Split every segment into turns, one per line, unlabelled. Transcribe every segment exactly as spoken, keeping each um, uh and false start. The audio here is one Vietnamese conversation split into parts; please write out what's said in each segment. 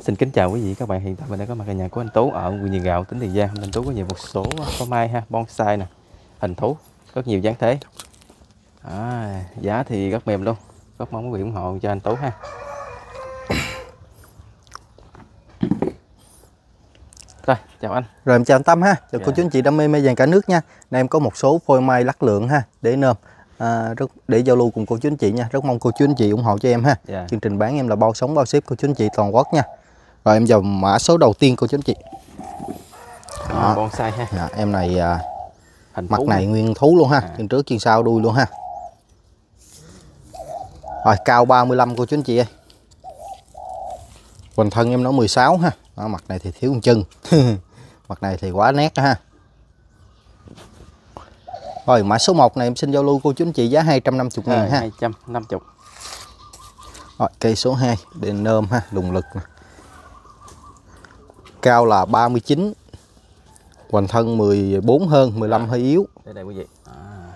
Xin kính chào quý vị các bạn, hiện tại mình đang có mặt ở nhà của anh Tú ở huyện Nhà Gạo, tỉnh Tiền Giang. Anh Tú có nhiều một số có mai ha, bonsai nè, hình thú, rất nhiều dáng thế. À, giá thì rất mềm luôn, rất mong quý vị ủng hộ cho anh Tú ha. Rồi, chào anh.
Rồi em chào anh Tâm ha, chào
Dạ.
cô chú anh chị đam mê mai vàng cả nước nha. Nay em có một số phôi mai lắc lượng ha, để nôm à, rất để giao lưu cùng cô chú anh chị nha. Rất mong cô chú anh chị ủng hộ cho em ha.
Dạ.
Chương trình bán em là bao sống bao ship cô chú anh chị toàn quốc nha. Rồi em vào mã số đầu tiên cô chú anh chị.
Đó. Bonsai ha.
Dạ, em này à,
Hình
mặt
thú
này
ha.
nguyên thú luôn ha,
À.
chân trước chân sau đuôi luôn ha. Rồi cao ba mươi lăm cô chú anh chị ơi. Hoành thân em nó mười sáu ha. Đó, mặt này thì thiếu một chân. Mặt này thì quá nét ha. Rồi mã số một này em xin giao lưu cô chú anh chị giá hai trăm năm mươi ngàn ha.
hai trăm năm mươi.
Rồi cây số hai đèn nôm ha, lùng lực nè. Cao là ba mươi chín. Hoành thân mười bốn hơn, mười lăm hơi yếu.
Đây đây quý vị. À.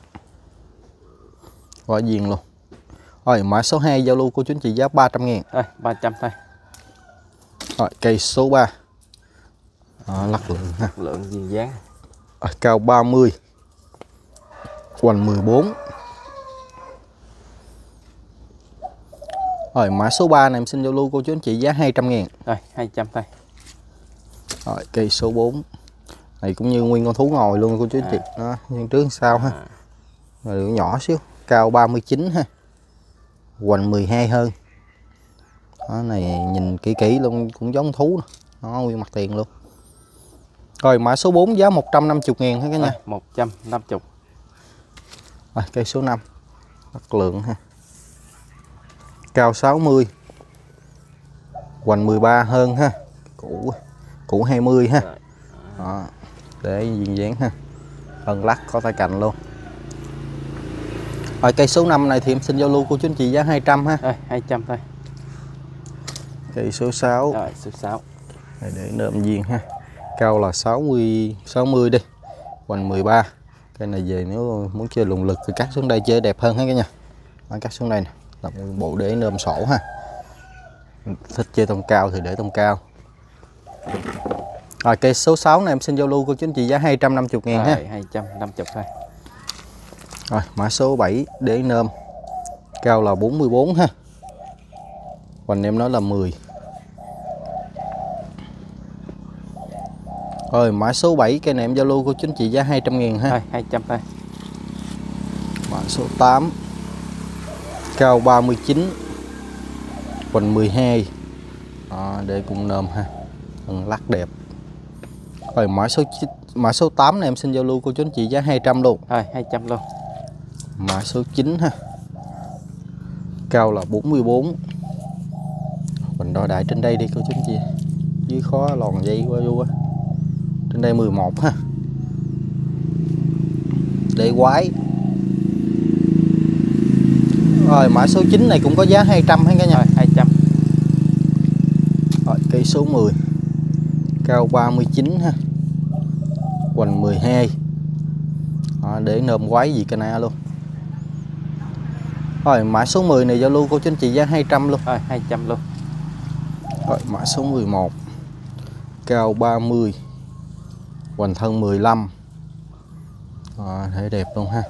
Quá duyên luôn. Rồi mã số hai giao lưu cô chú anh chị giá ba trăm ngàn.
Thôi, ba trăm thôi.
Rồi cây số ba. Đó, lắc lượng ha.
Lượng duyên dáng.
Rồi, cao ba mươi. Hoành mười bốn. Rồi mã số ba này em xin giao lưu cô chú anh chị giá hai trăm ngàn.
Rồi, hai trăm thôi.
Rồi cây số bốn. Này cũng như nguyên con thú ngồi luôn cô chú anh chị. Đó, nhân trước sau ha. Rồi lượng nhỏ xíu, cao ba mươi chín ha. Hoành mười hai hơn. Đó này nhìn kỹ kỹ luôn cũng giống thú nè. Nó nguyên mặt tiền luôn. Rồi mã số bốn giá một trăm năm mươi ngàn ha cả nhà.
một trăm năm mươi.
Rồi cây số năm. Lắc lượng ha. Cao sáu mươi. Hoành mười ba hơn ha. Cũ cũ hai mươi ha. Đó, để duyên dáng ha. Ân lắc có tay cạnh luôn. Rồi cây số năm này thì em xin giao lưu cô chú anh chị giá hai trăm ha.
Rồi, hai trăm thôi.
Cây số sáu.
Rồi, số sáu.
Đây để nợm duyên ha. Cao là sáu mươi sáu mươi đi. Hoành mười ba. Cây này về nếu muốn chơi lùng lực thì cắt xuống đây chơi đẹp hơn ha cả nhà. Đó, cắt xuống đây nè, là một bộ để nôm sổ ha. Thích chơi tông cao thì để tông cao. Rồi cây số sáu này em xin giao lưu cô chú anh chị giá hai trăm năm mươi ngàn ha.
hai trăm năm mươi thôi.
Rồi mã số bảy để nôm. Cao là bốn mươi bốn ha. Hoành em nói là mười. Rồi mã số bảy cây này em giao lưu cô chú anh chị giá hai trăm ngàn ha.
Rồi, hai trăm thôi.
Mã số tám. Cao ba mươi chín. Hoành mười hai. Đó, để cùng nôm ha. Phần lắc đẹp. Rồi mã số mã số tám này em xin giao lưu cô chú anh chị giá hai trăm luôn.
Rồi, hai trăm luôn.
Mã số chín ha. Cao là bốn mươi bốn. Mình đo đại trên đây đi cô chú anh chị. Dưới khó lòn dây qua vô á. Trên đây mười một ha. Để quái. Rồi mã số chín này cũng có giá hai trăm hết cả nhà.
Rồi, hai trăm.
Rồi cây số mười. Cao ba mươi chín ha. Hoành mười hai. Đó, để nôm quái gì cana luôn. Rồi mã số mười này giao lưu cô chú anh chị giá hai trăm luôn.
Rồi, hai trăm luôn.
Rồi mã số mười một. Cao ba mươi. Hoành thân mười lăm. Đó, thể đẹp luôn ha.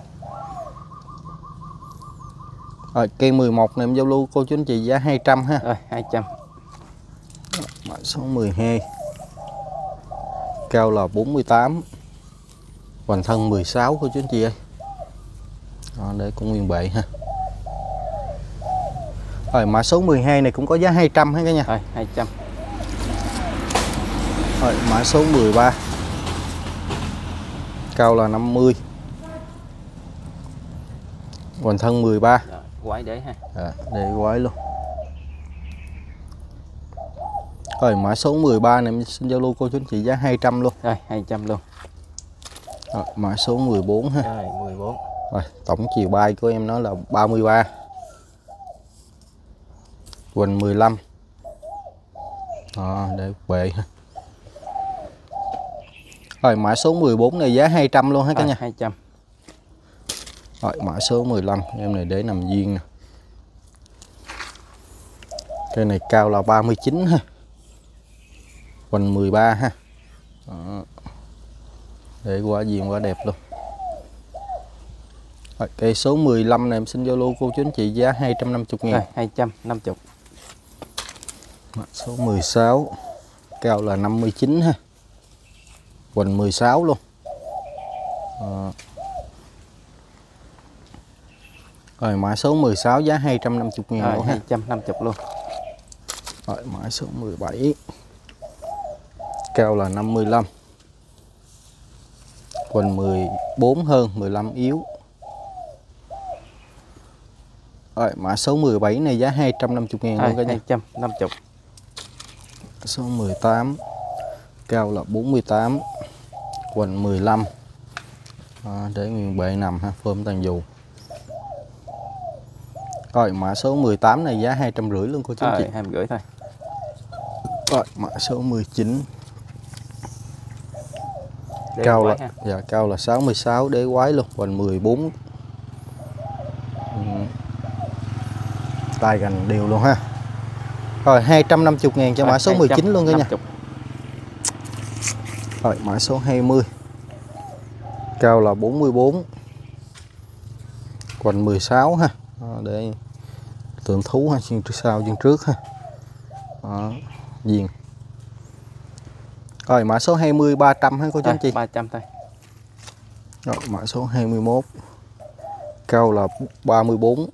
Rồi cây mười một này em giao lưu cô chú anh chị giá hai trăm ha.
Rồi, hai trăm.
Mã số mười hai. Cao là bốn mươi tám. Hoành thân mười sáu cô chú anh chị ơi. Đó, để cũng nguyên bệ ha. Rồi mã số mười hai này cũng có giá hai trăm ha cả nhà.
Rồi, hai trăm.
Rồi mã số mười ba. Cao là năm mươi. Hoành thân mười ba.
Rồi, quái đế ha.
À, để quái luôn. Rồi mã số mười ba này em xin giao lưu cô chú anh chị giá hai trăm luôn.
Rồi, hai trăm luôn.
Rồi mã số mười bốn ha.
Rồi, mười bốn.
Rồi tổng chiều bay của em nó là ba mươi ba. Hoành mười lăm. Đó, để bệ ha. Rồi mã số mười bốn này giá hai trăm luôn ha cả nhà.
hai trăm.
Rồi mã số mười lăm em này để nằm duyên nè. Cây này cao là ba mươi chín ha. quần mười ba ha. Đó. Để quá diện quá đẹp luôn. Rồi, cây số mười lăm này em xin giao lưu cô chú anh chị giá hai trăm năm mươi ngàn.
Rồi, hai trăm năm mươi.
Mã số mười sáu, cao là năm mươi chín ha. Quần mười sáu luôn. Đó. Rồi mã số mười sáu giá hai trăm năm mươi ngàn luôn ha.
hai trăm năm mươi luôn.
Rồi mã số mười bảy, cao là năm mươi lăm. Quần mười bốn hơn, mười lăm yếu. Rồi mã số mười bảy này giá hai trăm năm mươi ngàn luôn cả nhà.
hai trăm năm mươi.
Số mười tám, cao là bốn mươi tám. Quần mười lăm. Đó, để nguyên bệ nằm ha, phơm tàn dù. Rồi mã số mười tám này giá hai trăm rưỡi luôn cô chú anh chị.
hai trăm rưỡi thôi.
Rồi mã số mười chín,
Đế
cao
quái
là
ha.
dạ, cao là sáu mươi sáu, đế quái luôn, quần mười bốn. Ừ. Tay gành đều luôn ha. Rồi hai trăm năm mươi ngàn cho mã số mười chín luôn cả nhà. Rồi mã số hai mươi, cao là bốn mươi bốn. Quần mười sáu ha. Đó, để tượng thú ha, chân trước sau chân trước ha. Đó, viền. Rồi mã số hai mươi ba trăm ha cô chú anh chị.
ba trăm thôi.
Rồi mã số hai mươi mốt, cao là ba mươi bốn.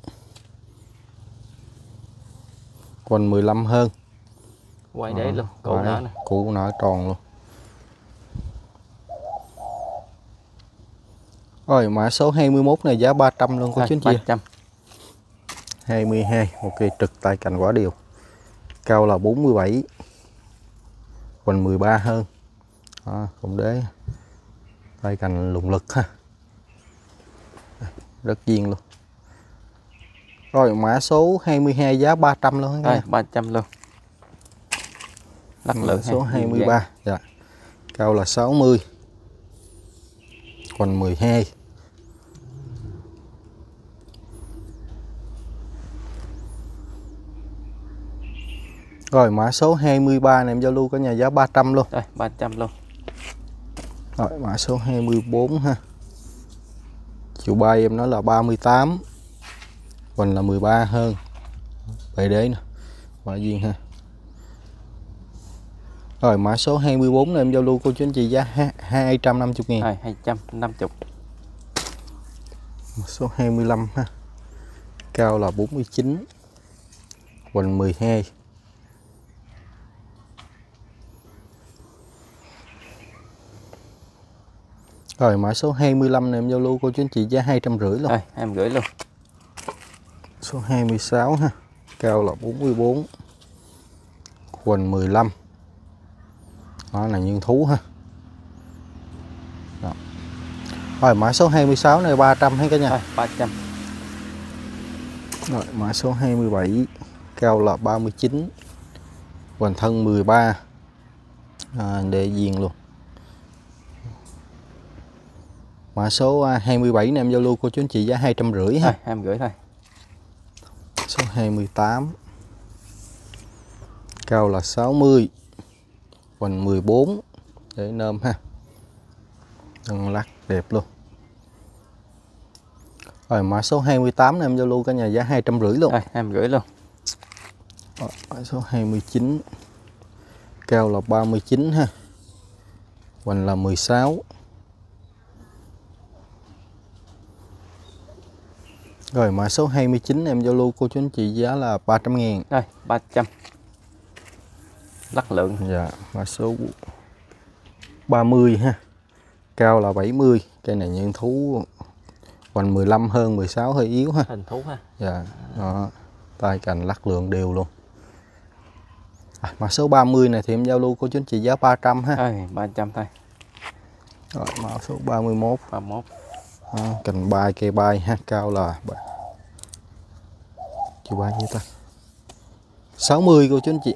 Quần mười lăm hơn.
Quay đế luôn, cụ nở nè.
Cụ nở tròn luôn. Rồi mã số hai mươi mốt này giá ba trăm luôn cô chú anh chị.
ba trăm.
hai mươi hai, ok, trực tay cành quả đều. Cao là bốn mươi bảy. Quần mười ba hơn. Đó, cũng đế. Tay cành lùng lực ha. Rất viên luôn. Rồi mã số hai mươi hai giá ba trăm luôn
Rồi, ba trăm luôn. Lắc lượng
số hai mươi ba, dạ. Cao là sáu mươi. Quần mười hai. Rồi mã số hai mươi ba này em giao lưu cả nhà giá ba trăm luôn.
Rồi, ba trăm luôn.
Rồi mã số hai mươi bốn ha. Chiều bay em nói là ba mươi tám. Quần là mười ba hơn. Bệ đế nè. Quả duyên ha. Rồi mã số hai mươi bốn này em giao lưu cô chú anh chị giá hai trăm năm mươi ngàn.
Rồi, hai trăm năm mươi.
Mã số hai mươi lăm ha. Cao là bốn mươi chín. Quần mười hai. Rồi mã số hai mươi lăm này em giao lưu cô chú anh chị giá hai trăm rưỡi luôn.
Rồi, hai trăm rưỡi luôn.
Số hai mươi sáu ha. Cao là bốn mươi bốn. Quần mười lăm. Đó là nhân thú ha. Đó. Rồi mã số hai mươi sáu này ba trăm hay cả nhà.
Rồi, ba trăm.
Rồi mã số hai mươi bảy, cao là ba mươi chín. Quần thân mười ba. À, để viền luôn. Mã số hai mươi bảy này em giao lưu cô chú anh chị giá hai trăm rưỡi ha.
Rồi, hai trăm rưỡi thôi.
Số hai mươi tám, cao là sáu mươi. Quần mười bốn. Để nôm ha. Thân lắc đẹp luôn. Rồi mã số hai mươi tám này em giao lưu cả nhà giá hai trăm rưỡi luôn.
Rồi, hai trăm rưỡi luôn.
Rồi, mã số hai mươi chín, cao là ba mươi chín ha. Quần là mười sáu. Rồi mã số hai mươi chín em giao lưu cô chú anh chị giá là ba trăm ngàn.
Rồi, ba trăm. Lắc lượng.
Dạ, mã số ba mươi ha. Cao là bảy mươi. Cây này nhân thú. Quần mười lăm hơn, mười sáu hơi yếu ha.
Hình thú ha.
Dạ, đó. Tay cành lắc lượng đều luôn. À, mã số ba mươi này thì em giao lưu cô chú anh chị giá ba trăm ha.
Rồi, ba trăm thôi.
Rồi mã số ba mươi mốt.
ba mươi mốt.
Đó, cành bay cây bay ha, cao là chiều bao nhiêu ta? sáu mươi cô chú anh chị.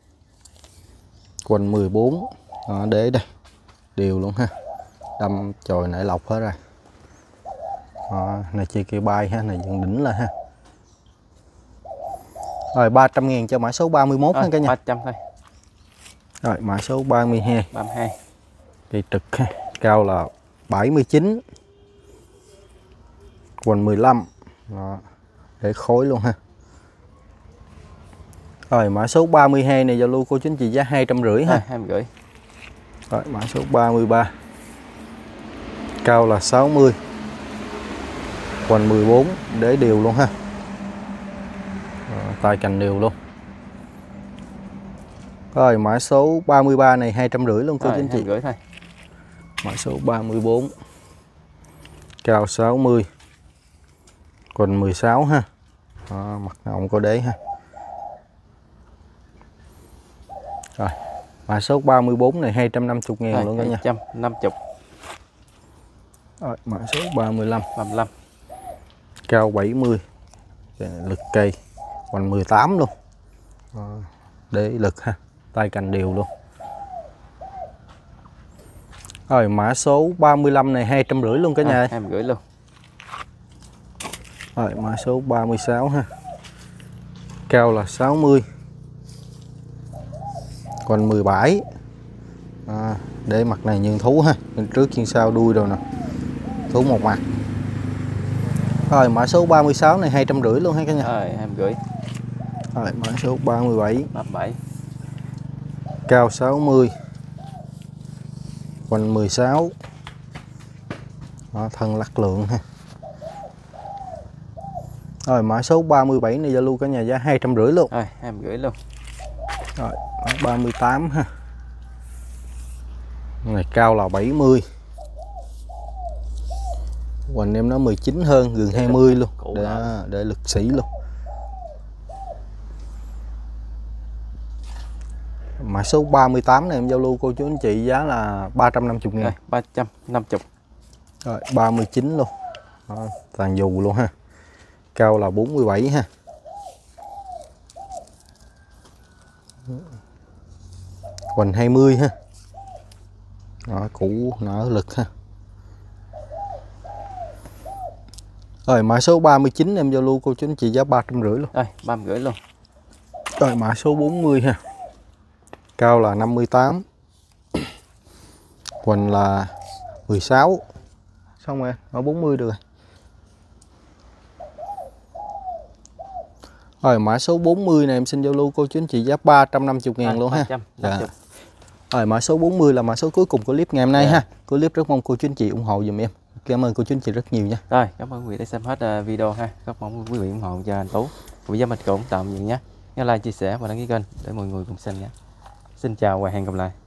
Quần mười bốn. Đó, để đây. Đều luôn ha. Đâm chồi nảy lọc hết rồi. Đó, này chơi cây bay ha, này dựng đỉnh lên ha. Rồi ba trăm ngàn cho mã số ba mươi mốt ha cả nhà.
ba trăm thôi.
Rồi mã số ba mươi hai.
ba mươi hai.
Cây trực ha. Cao là bảy mươi chín. Quần mười lăm. Đó. Để khối luôn ha. Rồi mã số ba mươi hai này giao lưu cô chú anh chị giá hai trăm rưỡi ha.
hai trăm rưỡi.
Rồi mã số ba mươi ba. Cao là sáu mươi. Quần mười bốn, để đều luôn ha. Đó, tay cành đều luôn. Rồi mã số ba mươi ba này hai trăm rưỡi luôn cô chú anh chị.
Rưỡi thôi.
Mã số ba mươi bốn. Cao sáu mươi. Quần mười sáu ha. Đó, mặt ngọng có đế ha. Rồi mã số ba mươi bốn này hai trăm năm mươi ngàn luôn đó nha.
hai trăm năm mươi.
Rồi mã số ba mươi lăm.
ba mươi lăm.
Cao bảy mươi. Lực cây. Quần mười tám luôn. Đó, để lực ha. Tay cành đều luôn. Rồi mã số ba mươi lăm này hai trăm rưỡi luôn cả nhà ơi.
hai trăm rưỡi luôn.
Rồi mã số ba mươi sáu ha. Cao là sáu mươi. Còn mười bảy. À, để mặt này nhường thú ha. Bên trước trên sau đuôi rồi nè. Thú một mặt. Rồi mã số ba mươi sáu này hai trăm rưỡi luôn ha cả nhà.
Rồi hai trăm rưỡi.
Rồi mã số ba mươi bảy.
ba mươi bảy.
Cao sáu mươi. Quanh mười sáu. Đó, thân lắc lượng ha. Rồi mã số ba mươi bảy này giao lưu cả nhà giá hai trăm rưỡi luôn.
Rồi hai trăm rưỡi luôn.
Rồi mã ba mươi tám ha. Này cao là bảy mươi. Quanh em nó mười chín hơn, gần hai mươi luôn. Để, để lực sĩ luôn. Mã số ba mươi tám này em giao lưu cô chú anh chị giá là ba trăm năm mươi ngàn.
ba trăm năm mươi.
Rồi ba mươi chín luôn. Đó, tàn dù luôn ha. Cao là bốn mươi bảy ha. Quần hai mươi ha. Đó, củ nở lực ha. Rồi mã số ba mươi chín em giao lưu cô chú anh chị giá ba trăm rưỡi luôn.
Rồi ba trăm rưỡi luôn.
Rồi mã số bốn mươi ha. Cao là năm mươi tám. Quần là mười sáu. Xong rồi, ở bốn mươi được rồi. Rồi mã số bốn mươi này em xin giao lưu cô chú anh chị giá ba trăm năm mươi ngàn luôn ha. Dạ. Rồi mã số bốn mươi là mã số cuối cùng của clip ngày hôm nay yeah. ha. Clip rất mong cô chú anh chị ủng hộ dùm em. Cảm ơn cô chú anh chị rất nhiều nha.
Rồi, cảm ơn quý vị đã xem hết video ha. Rất mong quý vị ủng hộ cho anh Tú. Bây giờ mình cũng tạm dừng nhé. Nhớ like, chia sẻ và đăng ký kênh để mọi người cùng xem nhé. Xin chào và hẹn gặp lại.